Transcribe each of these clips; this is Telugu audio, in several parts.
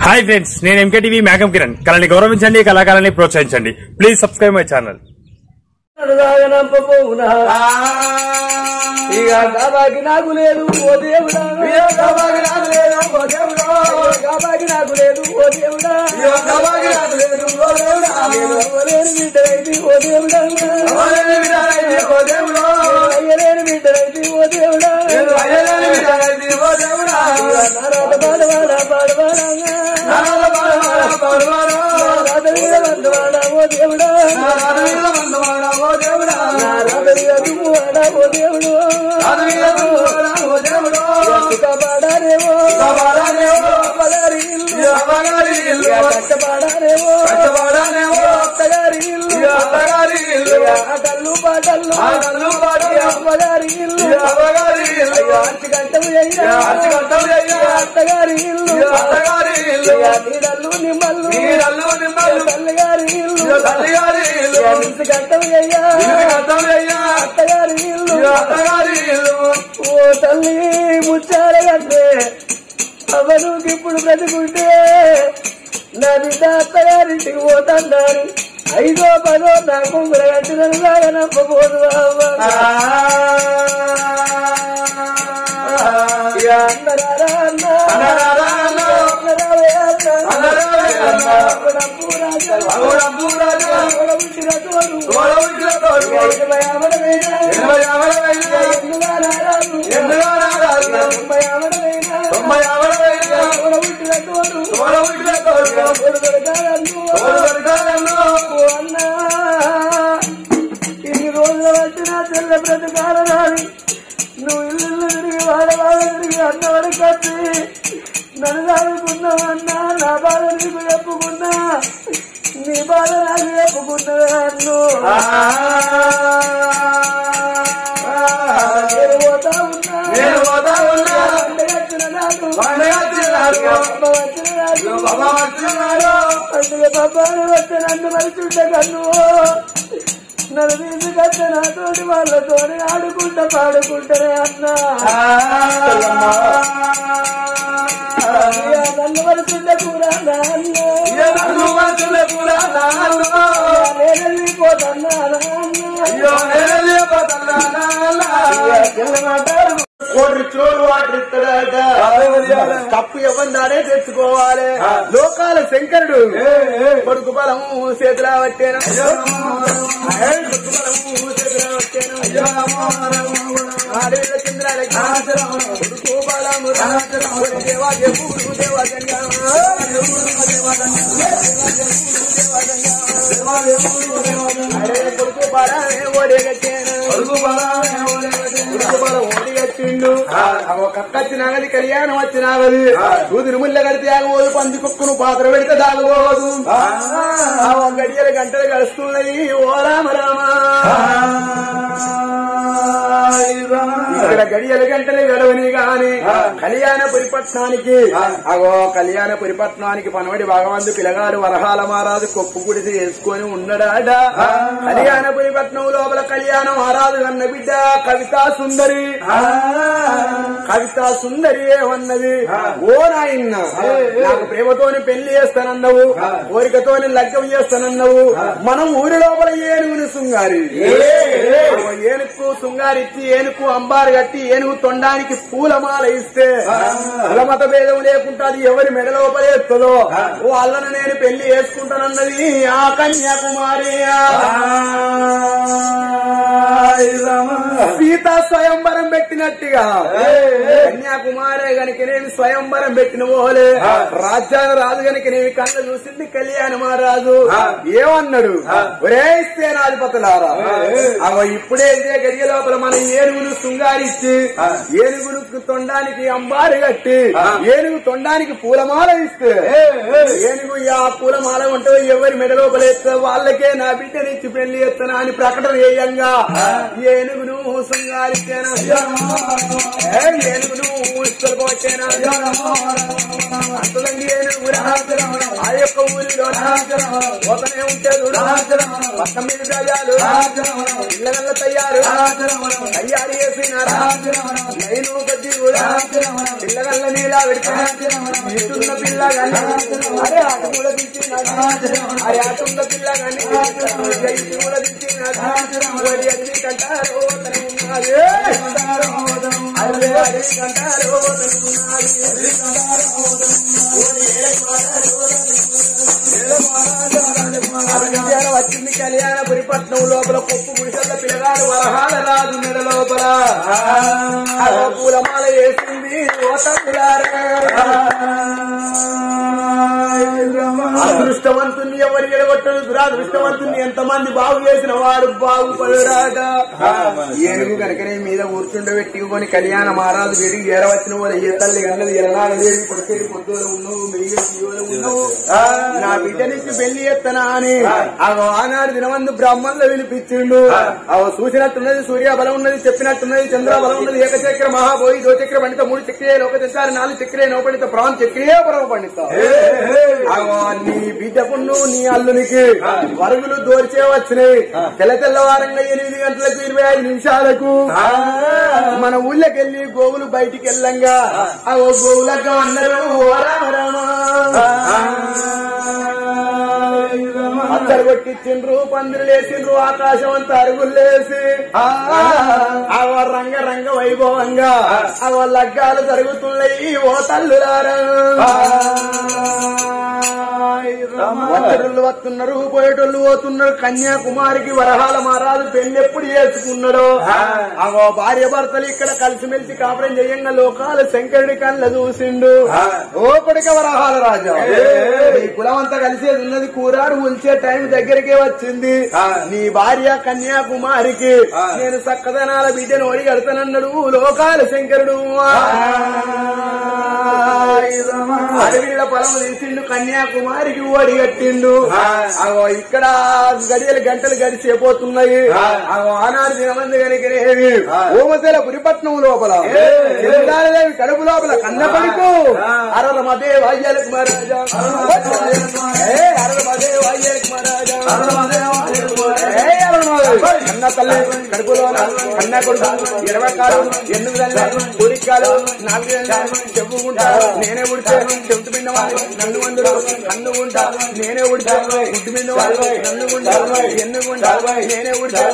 హాయ్ ఫ్రెండ్స్, నేను ఎంకేటీవీ మేఘం కిరణ్. కళని గౌరవించండి, కళాకారాన్ని ప్రోత్సహించండి. Please subscribe my channel. గాబాకి నాకు లేదు ఓ దేవుడా, గాబాకి నాకు లేదు ఓ దేవుడా, గాబాకి నాకు లేదు ఓ దేవుడా, గాబాకి నాకు లేదు ఓ దేవుడా, లేని బిడ్డలైతే ఓ దేవుడా, లేని బిడ్డలైతే ఓ దేవుడా, అయ్యలేని బిడ్డలైతే ఓ దేవుడా, అయ్యలేని బిడ్డలైతే ఓ దేవుడా, నారాధ పాడవాడా పాడవాడా, నారాధ పాడవాడా పాడవాడా, నారాధ వీర బంధవాడా ఓ దేవుడా, నారాధ వీర బంధవాడా ఓ దేవుడా, నారాధ వీర దుమ్మువాడా ఓ దేవుడు, కష్టపడారేవో అత్తగారి ఇల్లు, కష్టపడారేవో అత్తగారి ఇల్లు, కళ్ళు పాటలు అమ్మగారి ఇల్లు, అరచిగంటలు అత్తగారి ఇల్లు, నీడల్లు నిమ్మల్లు తల్లిగారి ఇల్లు, గంటలు అత్తగారి ఇల్లు, ఓ తల్లి ముచ్చారగంటే అవనుకి ఇప్పుడు బ్రతుకుంటే నా బిడ్డ అత్తగారింటికి పోతాను. 5ో 10ో నా కుంగుల గంటలను లాగా నమ్మబోదు ఇన్ని రోజులు వచ్చినా తెల్ల బ్రతకాల రాని నువ్వు ఇల్లు తిరిగి వాడవాడ తిరిగి అన్నవాడి కట్టి నన్ను దాడుకున్నావన్నా, నా బాధ నీకు చెప్పుకున్నా, నీ బాధ నాకు చెప్పుకున్నా అన్ను నేను పోతా ఉన్నా అంటగచ్చిన నాకు అందుకే బాబాను వచ్చి నన్ను మరిచుంటే కన్ను నన్ను తీసుకొచ్చే నాతోటి వాళ్ళతోని ఆడుకుంటా పాడుకుంటానే అన్నా, నన్ను మరిచుంటే కూడా నేనెళ్ళిపోతున్నా కోటి చోరు వాటర్ ఇస్తాడట. తప్పు ఎవరిదానే తెచ్చుకోవాలి. లోకాల శంకరుడు కొడుకు బలము చేతులా పట్టేను, ఆడేళ్ళ చంద్రాలకి కొడుకు బలము దేవా దేవుడు దేవా కొడుకు బలమే ఓడేగట్టేను, కొడుకు బలం ఓడిగట్టిండు. కక్కచ్చినాగది కళ్యాణం వచ్చినాగది సూదిని ముళ్ళ కడితే ఆగబోదు, పంది కుక్కును పాత్ర పెడితే దాగబోదు. గడియల గంటలు గడుస్తున్నాయి ఓ రామ రామ, ఇక్కడ గడియల గంటలు గడవని గాని కళ్యాణపురి పట్నానికి కళ్యాణపురి పట్నానికి పనవడి భగవంతు పిలగాడు వరహాల మహారాజు కొప్పు గుడిసి వేసుకొని ఉన్నాడాడ. కళ్యాణపురి పట్నం లోపల కళ్యాణ మహారాజు అన్న బిడ్డ కవితా సుందరి, కవితా సుందరి ఏమన్నది, ఓ నాయన్న నాకు ప్రేమతోని పెళ్లి చేస్తానన్నావు, కోరికతోని లగ్గం చేస్తానన్నావు, మనం ఊరి లోపల ఏనుగుని శృంగారి, ఏనుగు శృంగారిచ్చి ఏనుగు అంబారు కట్టి ఏనుగు తొండానికి పూలమాల ఇస్తే కులమత భేదం లేకుండా అది ఎవరి మెడ లోపల ఎత్తుందో వాళ్ళను నేను పెళ్లి చేసుకుంటానన్నది ఆ కన్యాకుమారి. సీత స్వయంవరం పెట్టినట్టుగా కన్యాకుమారే గనికనేమి స్వయంవరం పెట్టిన పోలే రాజ్యాల రాజు గనికనేమి కళ్ళ చూసింది కళ్యాణ మహారాజు. ఏమన్నాడు, ఒరే సేనాధిపతులారా, ఇప్పుడే ఇదే గడియ లోపల మన ఏనుగును శృంగారిచ్చి ఏనుగును తొండానికి అంబారు కట్టి ఏనుగు తొండానికి పూలమాల ఇస్తే ఏనుగు ఆ పూలమాల ఉంటే ఎవరి మెడ లోపల ఎత్తే వాళ్ళకే నా బిడ్డనిచ్చి పెళ్లి ఎత్తనా అని ప్రకటన చేయంగా ఏనుగును శృంగారిచ్చేనా, ఏనుగును ఇష్టపోతేనా, అంతదండి ఏనుగు ఆ యొక్క ఊరిలో పోతనే ఉంటే పక్కన మీద ప్రజలు ఇళ్ళ తయారు చేసినారా లైను కొద్ది కూడా పిల్లగల్ల నీలా పెడుతున్న పిల్ల కానీ అరే ఆట కూడా తెచ్చినాడు అరే ఆట ఉన్న పిల్ల కానీ కూడా తెచ్చినాడు అడిగి కంటారు ఉన్నది అరే అడిగి కంటారు వచ్చింది కళ్యాణపురిపట్నం లోపల పప్పు గుడిసెల పిల్లగాడు వరహాల రాజు మెడ లోపల పూలమాల వేసింది అదృష్టవంతుని ఎవరు ఎడగొట్టడు దురాదృష్టవంతుని ఎంతమంది బాగు చేసిన వాడు బాగుపడరాట ఏనుగు కనుకనే మీద కూర్చుండబెట్టుకొని కళ్యాణ మహారాజు వెడిగి ఏరవచ్చిన వాడు ఏ తల్లి అన్నది ఎరనాడేవి కొడుకేది పొద్దులో ఉన్నావు మెయ్యి ఉన్నావు నా బిడ్డ నుంచి పెళ్లి ఎత్తనా అని ఆనాడు దినమందు బ్రాహ్మణులు వినిపించిండు చూసినట్టున్నది సూర్యబలం ఉన్నది చెప్పినట్టున్నది చంద్రబలం ఉన్నది ఏకచక్ర మహాబోయి దోచక్ర పండిత 3 చక్రియ లోక తెచ్చారు 4 చక్రియ నోపడిత ప్రాణ చక్రియే పరమ పండిత నీ బిడ్డకును నీ అల్లునికి వరుగులు దోర్చే వచ్చినాయి తెల్లవారంగా 8 గంటలకు 25 నిమిషాలకు మన ఊళ్ళకెళ్ళి గోవులు బయటికి వెళ్ళంగా గోవులగా అన్నారు అత్తరు కొట్టించిండ్రు పందిరు లేచిండ్రు ఆకాశం అంతా అరుగులేసి రంగ రంగ వైభవంగా లగ్గాలు జరుగుతున్నాయి ఓ తల్లులారా వచ్చేటోళ్ళు వస్తున్నారు పోయేటోళ్ళు పోతున్నారు కన్యాకుమారికి వరహాల మహారాజు పెళ్లి ఎప్పుడు చేసుకున్నాడో భార్య భర్తలు ఇక్కడ కలిసిమెలిసి కాపురం చేయంగా లోకాల శంకరుడి కళ్ళ చూసిండు ఓ కొడుక వరహాల రాజా ఈ కులం అంతా కలిసేది ఉన్నది కూరాడు ఉల్చే టైం దగ్గరికే వచ్చింది నీ భార్య కన్యాకుమారికి నేను చక్కదనాల బిడ్డను ఓడి కడతానన్నాడు లోకాల శంకరుడు అడవిల పొలం తీసిండు కన్యాకుమారికి ఓడి కట్టిండు ఇక్కడ గంటలు గడిచిపోతున్నాయి ఆనాడు దినమంది కనుకనేవి ఓమశైల పురిపట్నం లోపల కడుపు లోపల కన్నపడుకు అరల మదే వాయ్యాలకు మహారాజా అరల మదే వాయ్యాలకు మహారాజా కన్న తల్లి కడుపులో కన్న కొడుకు 20 కాలు 8 కోరికాలు 4 చెప్పుకుంటారు నేనే ఉడితే చెబుతు పిండవాలి నన్ను వందరు కన్ను ఉంటా నేనే ఉడితే గుడ్డు పిండవాలి నన్ను ఉంటారు ఎన్నుకుంటా నేనే ఉడితే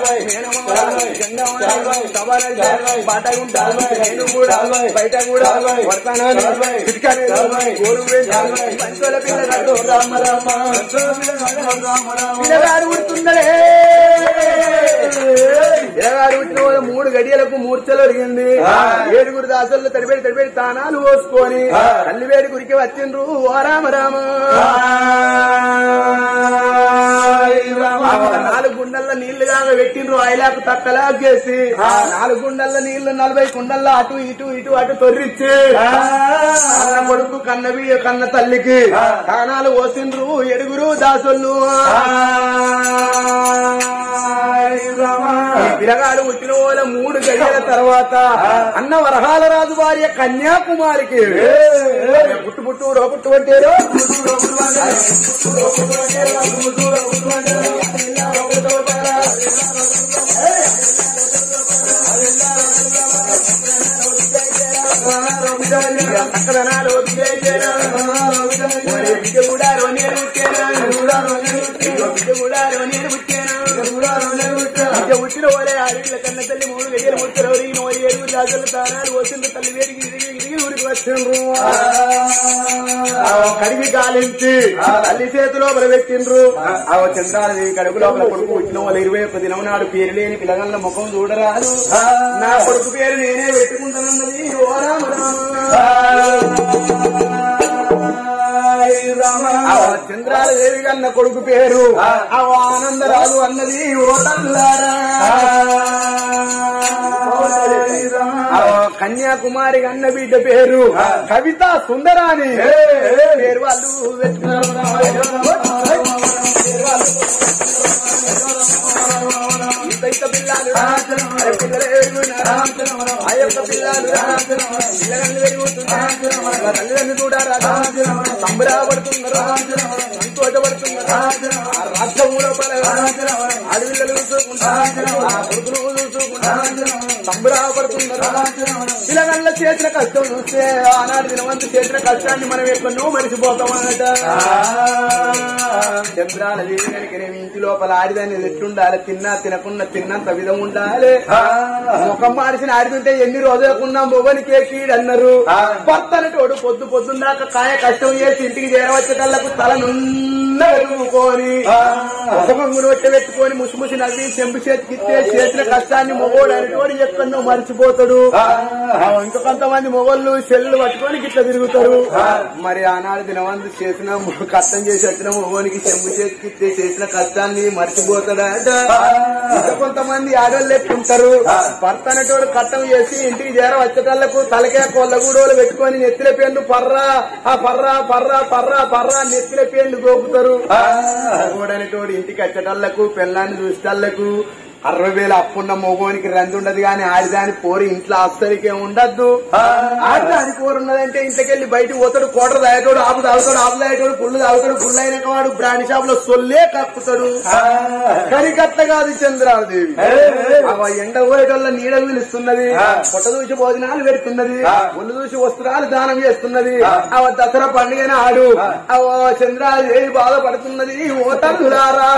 బాట ఉంటాను నేను కూడా బయట కూడా పడతాను గోరు పంచోల పిల్లగాడు రామ రామ పిల్లగాడు ఉడుతుందరే పిల్లగాడు ఉట్టిన 3 గడియలకు మూర్చలు ఒరిగింది 7 దాసుల్లో తడిబెడి తానాలు పోసుకొని కల్లివేడి గురికి వచ్చిండ్రు ఓ రామ రామ 4 గుండల్ల నీళ్లు కాగా పెట్టిండ్రు ఐలాకు తక్కలా చేసి 4 గుండల్ల నీళ్లు 40 కుండల్లో అటు అటు తొర్రిచ్చి కన్న కొడుకు కన్న తల్లికి తానాలు పోసిండ్రు 7 దాసులు పిల్లగాడు పుట్టిన వాళ్ళ 3 గడియల తర్వాత అన్న వరహాల రాజు భార్య కన్యాకుమారికి పుట్టు రోపుట్టు అంటేరో అక్కడనాడు కూడా వచ్చిన వాళ్ళే ఆడిళ్ళ కన్న తల్లి 3 గడియలు ముట్టారు 7 దాసులు తానాలు వచ్చింది తల్లి వేడికి ఊరికి వచ్చిండ్రు కడిగి గాలించి తల్లి చేతిలో పెట్టిండ్రు చంద్రాలదేవి కడుపు లోపల కొడుకు పుట్టిన వాళ్ళు 21 దినం నాడు పేరు లేని పిల్లగల్ల ముఖం చూడరాదు నా కొడుకు పేరు నేనే పెట్టుకుంటానన్నది ఓ రామ చంద్రాలదేవి కన్న కొడుకు పేరు ఆనందరాజు అన్నది ఓ తల్లారా కన్యాకుమారి అన్న బిడ్డ పేరు కవిత సుందరాని పేరు వాళ్ళు పిల్లలు ఆ యొక్క పిల్లలు పిల్లగాళ్ళు పెరుగుతున్నారు తల్లిదండ్రులు కూడా సంబరాపడుతున్నారు ఆ కొడుకును చూసుకుంటా సంబరాపడుతున్నారు. పిల్లగల్ల చేసిన కష్టం చూస్తే ఆనాడు దినవంతు చేసిన కష్టాన్ని మనం ఎక్కడో మరిచిపోతామన్నట. చంద్రాల వీడికి ఇంటి లోపల ఆడిదాన్ని ఎట్టుండాలి, తిన్నా తినకుండా తిన్నంత విధం ఉండాలి. ముఖం మారిసిన ఆడితుంటే ఎన్ని రోజులకున్నా మొగనికే కీడన్నారు. భర్తనటోడు పొద్దున్నాక కాయ కష్టం చేసి ఇంటికి చేరవచ్చటళ్లకు తల నున్నూకొని ముఖంగును వచ్చి పెట్టుకొని ముసిముసి నవ్వి చెంపు చేతికిస్తే చేసిన కష్టాన్ని మొగోడు అనేటోడు ఎక్కడో మర్చిపోతాడు. ఇంకా కొంతమంది మొగోళ్ళు సెల్లు పట్టుకొని గిట్ల తిరుగుతారు. మరి ఆనాడు దినవంతు చేసిన కష్టం చేసి వచ్చిన మొగోనికి చెంపు చేతికిస్తే చేసిన కష్టాన్ని మర్చిపోతాడట. ఇంకా కొంతమంది ఆడోళ్ళు ఎట్టుంటారు, భర్త అనేటోడు కట్టం చేసి ఇంటికి చేర వచ్చేటళ్లకు తలకే కొల్లగూడోలు పెట్టుకొని నెత్తిల పేర్లు పర్రా నెత్తిల పేర్లు గోపుతారు. అనేటోడు ఇంటికి వచ్చేటళ్లకు పెళ్ళాన్ని చూసేటళ్లకు 60,000 అప్పున్న మొగోనికి రంది ఉండదు గాని ఆడిదాని పోరు ఇంట్లో అస్సరికే ఉండద్దు. ఆడిదాని పోరు ఉన్నదంటే ఇంట్లోకెళ్ళి బయటకు పోతాడు, కోటలు తాగేటోడు ఆపు తాగుతాడు, పుళ్ళు తాగుతాడు, పుళ్ళు అయినాక వాడు బ్రాండ్ షాప్ లో సొల్లే కక్కుతాడు. కరికట్ల కాదు చంద్రాదేవి. ఎండ పోయేటోళ్ళ నీడ పిలుస్తున్నది, పొట్ట చూసి భోజనాలు పెడుతున్నది, ఒళ్ళు చూసి వస్త్రాలు దానం చేస్తున్నది. దసరా పండుగ ఆడు చంద్రాదేవి బాధపడుతున్నది. ఓటర్లారా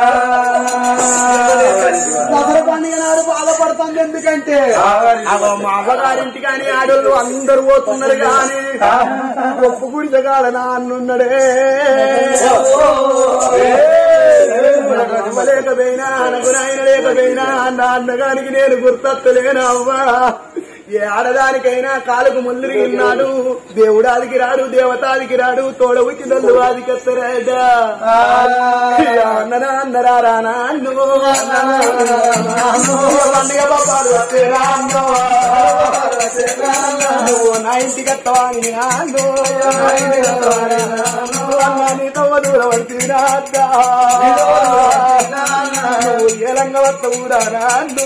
దసరా పండుగ నాడు బాధపడుతుంది. ఎందుకంటే మా అవ్వగారింటి కానీ ఆడోళ్ళు అందరూ పోతున్నారు కానీ గొప్ప గుడిసగాడ నాన్నున్నాడే. లేకపోయినా నాకు నాయన లేకపోయినా నాన్నగారికి నేను గుర్తొత్తలేనా అవ్వా. ఏ ఆడదానికైనా కాలుకు ముల్లిరిగిన్నాడు, దేవుడాదికి రాడు, దేవతాదికి రాడు, తోడవుకి నల్లు వాదికి వస్తారా. అన్నరారా నాన్ను పండుగ బాబాలు వస్తేరా నువ్వు నా ఇంటికి వస్తావాని నాన్ను నీతో దూరం వచ్చినా నువ్వు ఏలంగ వస్తవురా నాన్ను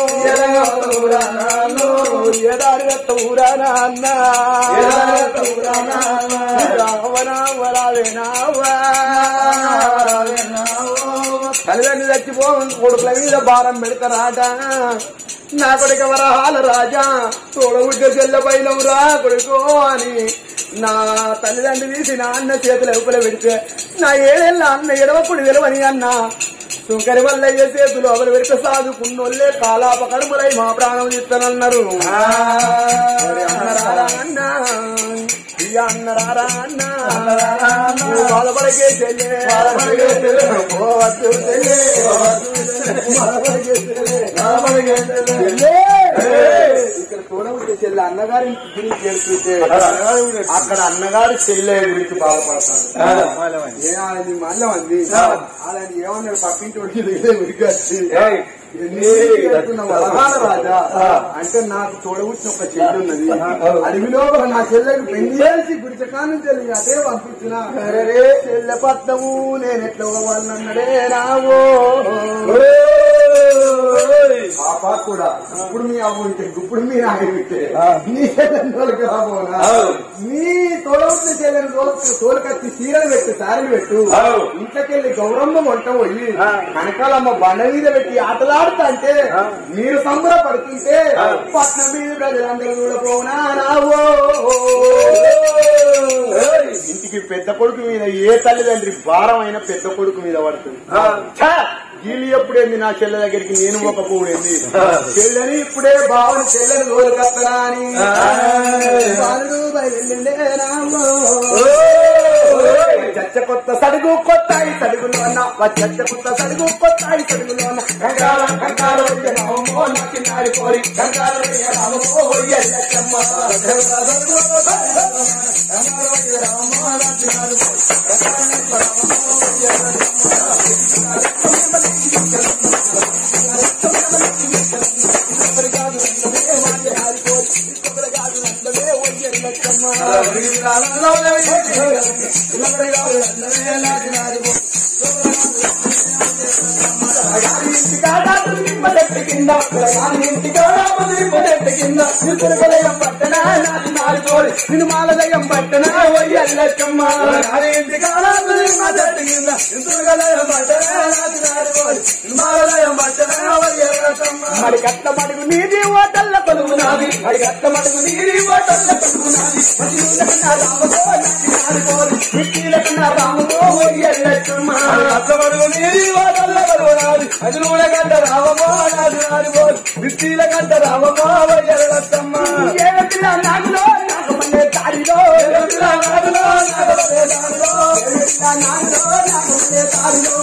ఏదారి వస్తవురా నాన్న తల్లిదండ్రులు చచ్చిపో కొడుకుల మీద భారం పెడతారాట. నా కొడుకు వరహాల రాజా తోడబుడ్డ చెల్ల పైనవురా కొడుకో అని నా తల్లిదండ్రులు తీసి నా అన్న చేతుల ఎప్పుల పెడితే నా ఏడేళ్ళ అన్న ఎడవకుడు వెలవని అన్న సుంకరి వల్ల ఏ చేతులు అవలు పెడితే సాదుకున్నోళ్లే కాలాప కడుపులై మా ప్రాణం తీస్తానన్నారు. అన్నరారా అన్న అన్నరారా అన్న బాధపడకే చెల్లే ఇక్కడ తోడబుట్టే చెల్లె అన్నగారి గురించి చేరుతుంటే అక్కడ అన్నగారు చెల్లె గురించి బాధపడతాను. ఏమంది మళ్ళీ అంది అలాంటి ఏమన్నాడు పక్కింటి ఉరికొచ్చి రాజా అంటే నాకు తోడబుట్టిన ఒక చెల్లి ఉన్నది, అడవిలో నా చెల్లెకి పెళ్లి చేసి గుడిచకాన్ని చెల్లి అదే పంపించిన చెల్లె పట్టము నేను ఎట్లా వాళ్ళన్నడే రావో. పాప కూడా ఇప్పుడు మీ అవ్వ ఉంటే ఇప్పుడు మీ నాయన పెట్టే నీ చెల్లెకి రాబోనా, నీ తోడబుట్టిన చెల్లెని తోలుకత్తి చీరలు పెట్టు, సారీలు పెట్టు, ఇంట్లోకెళ్ళి గౌరమ్మ వంట పోయి కనకాలమ్మ బండ మీద పెట్టి ఆటలాడుతా అంటే మీరు సంబరపడుతుంటే పట్నం మీద ప్రజలందరూ కూడా పోనా రావో. ఇంటికి పెద్ద కొడుకు మీద ఏ తల్లిదండ్రి భారమైన పెద్ద కొడుకు మీద పడుతుంది. వీళ్ళు ఎప్పుడేంది నా చెల్లె దగ్గరికి నేను ఒక పూడేంది చెల్లెని ఇప్పుడే బావని చెల్లెని తోలుకత్తనా అని బాలుడు బయలుండే రామో. చచ్చ కొత్త సడుగు కొత్తాయి సడుగులు అన్న చచ్చ కొత్త సడుగు కొత్తాయి సడుగులు అన్న కంకాలు నచ్చినారి కోరి కంకాలు ఇంటికాడ నిమ్మ చెట్టు కింద ఇంటికాడ నిమ్మ చెట్టు కింద తిరుపతిలయం పట్టణ నాలుగోడి నిన్ను మాలదయం పట్టణ వయ్యల్లచ్చమ్మ ఇంటికాడ నిమ్మ చెట్టు కింద తిరుపతిలయం పట్టణ నాలుగోడి మాలదయం పట్టణ వయ్యల్లచ్చమ్మ మరి కట్ట మడుగు నీది ఓటల్ల పలుకునాది మరి కట్ట మడుగు నీది ఓటల్ల పలుకునాది రామో వయ్యల్లచ్చమ్మ కట్ట మడుగు నీది ఓటల్ల పలుకునాది అది కూడా గంట రామో విస్తీల గంట రామో వయ్యల్లచ్చమ్మ నాగులో నాగమల్లే దారిలో నాగులో నాగమల్లే దారిలో నాగమల్లే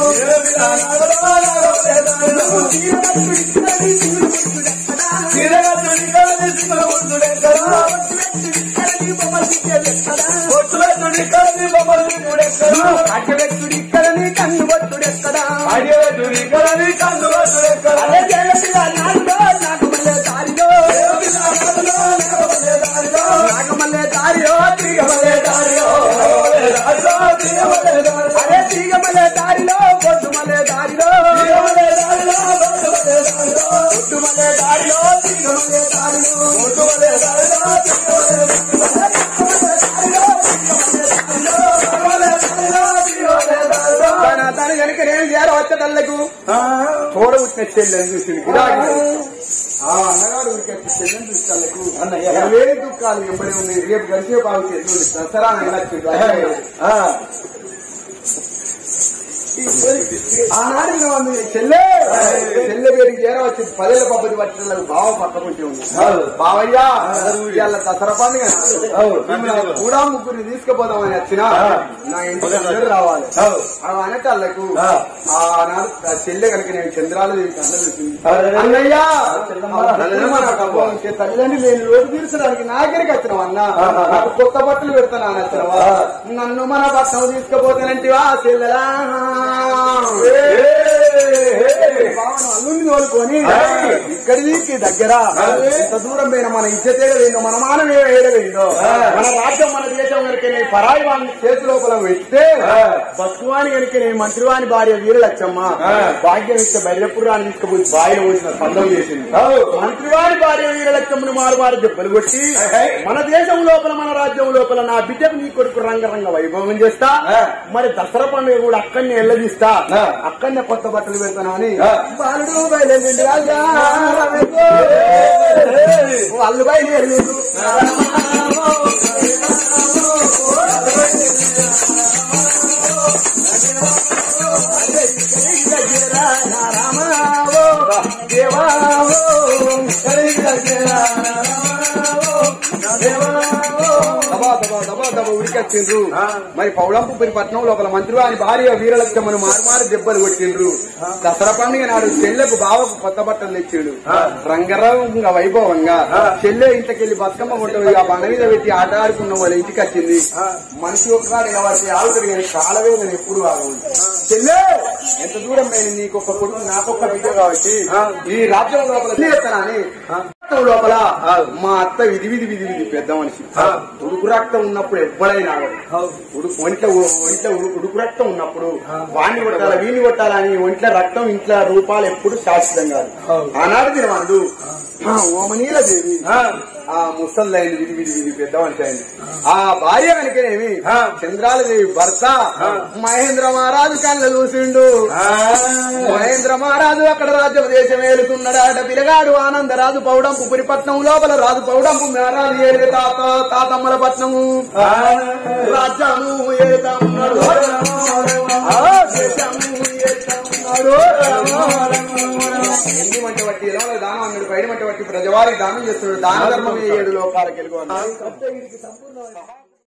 అడ్డవెట్టుడిక్కడని కన్ను బొట్టుడెక్కడా అడ్డవెట్టుడిక్కడని కన్ను బొట్టుడెక్కడా నాగమల్లే దారిలో నాగమల్లే దారియో తిరగమల్లే దారియో అరే తిరగమల్లే దారిలో బొట్టుమల్లే దారిలో బొట్టుమల్లే దారిలో తిరగమల్లే దారిలో బొట్టుమల్లే దారిలో తన కనుక నేను చేర వచ్చేటల్లకు తోడ వచ్చిన చెల్లెని చూసింది అన్నగాడు చెల్లెని చూసేటల్లకు వేరే దుఃఖాలు ఎంబడి ఉన్నాయి రేపు గంటే బాగు దసరా ఆనాడు చెల్లె పేరుకి చేరా వచ్చి 10 పద్ధతి పట్టినలకు బావ పక్కకుంటే ఉంది బావయ్యా ఇవాళ దసరా పండుగ కూడా ముగ్గురిని తీసుకుపోదామని వచ్చినా నా ఇంటికి రావాలి అనేటళ్ళకు ఆనాడు చెల్లె కనుక నేను చంద్రాలు చూసింది అన్నయ్యా తల్లిదండ్రులు నేను రోడ్డు తీర్చడానికి నాగరికి వచ్చినావు అన్న నాకు కొత్త బట్టలు పెడతాను వచ్చినవా నన్ను మన బట్టలు తీసుకుపోతానంటివా చెల్లెలా అల్లుని తోలుకొని ఇక్కడికి దగ్గర ఇంత దూరం పోయిన మన ఇచ్చతేడ వేయండో మన మానవ ఏడవేయండో మన రాజ్యం మన దేశం కనుక పరాయి వాడిని చేతి లోపల పెడితే బతుకువాని కనుక మంత్రివాణి భార్య వీరలచ్చమ్మ భాగ్యం ఇస్తే బైరపురాన్ని తీసుకుపోయి బాయిలో పోసిన సందం చేసింది మంత్రివాణి భార్య వీరలచ్చమ్మను మారు దెబ్బలు కొట్టి మన దేశం లోపల మన రాజ్యం లోపల నా బిడ్డకు నీ కొడుకు రంగరంగ వైభవం చేస్తా మరి దసరా పండుగ కూడా అక్కడనే ఎల్లదీస్తా అక్కడనే కొత్త బట్టలు పెడతాను అని బాలుడు బయలుదేరి వాళ్ళు బయలుదేరి ఉరికొచ్చిండ్రు మరి పౌళంపురి పట్నం లోపల మంత్రివాని భార్య వీరలక్ష్మను మారుమారు దెబ్బలు కొట్టిండ్రు దసరా పండుగ నాడు చెల్లెకు బావకు కొత్త బట్టలు తెచ్చిండు రంగరంగ వైభవంగా చెల్లె ఇంటికెళ్లి బతుకమ్మ కొట్టవి ఆ బండ మీద పెట్టి ఆట ఆడుకున్న వాళ్ళ ఇంటికి వచ్చింది మనిషి ఒక్కనాడు కాబట్టి ఆవుతుంది కానీ కాలవే నేను ఎప్పుడు ఆగవుంది చెల్లె ఎంత దూరం నేను నీకొక కొడుకు నాకొక్క బిడ్డ కాబట్టి ఈ రాజ్యం లోపల చెప్తానని లోపల మా అత్త విధి పెద్ద మనిషి ఉడుకు రక్తం ఉన్నప్పుడు ఎవ్వడైనా ఉడుకు రక్తం ఉన్నప్పుడు వాణ్ణి కొట్టాలా వీణ్ణి కొట్టాలని ఒంట్ల రక్తం ఇంట్లో రూపాలు ఎప్పుడు శాశ్వతం కాదు ఆనాడు తినవాడు ఓమనీల దేవి ఆ ముసల్లైన విధి పెద్ద మనిషి అయింది ఆ భార్య కనుకనేమి చంద్రాలదేవి భర్త మహేంద్ర మహారాజు కళ్ళ చూసిండు మహేంద్ర మహారాజు అక్కడ రాజ్య దేశం ఏలుతున్నాడు పిల్లగాడు ఆనందరాజు పౌడంపు పురిపట్నం లోపల రాజు పౌడంపు మహారాజు ఏడు తాతమ్మల పట్నము రాజ్యము ఏలుతా ఉన్నాడు ఎన్ని మంట బట్టి ఎలా దానం అన్నాడు బయట మంట బట్టి ప్రజవారికి దానం చేస్తున్నాడు దాన ధర్మం 7 లోకాలకు వెళ్ళి